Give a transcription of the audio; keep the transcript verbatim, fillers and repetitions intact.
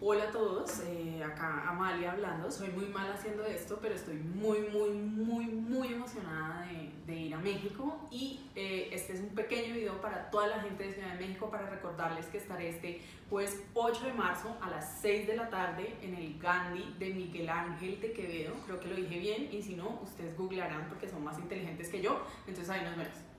Hola a todos, eh, acá Amalia hablando. Soy muy mala haciendo esto, pero estoy muy, muy, muy, muy emocionada de, de ir a México y eh, este es un pequeño video para toda la gente de Ciudad de México para recordarles que estaré este jueves ocho de marzo a las seis de la tarde en el Gandhi de Miguel Ángel de Quevedo. Creo que lo dije bien y si no, ustedes googlearán porque son más inteligentes que yo, entonces ahí nos vemos.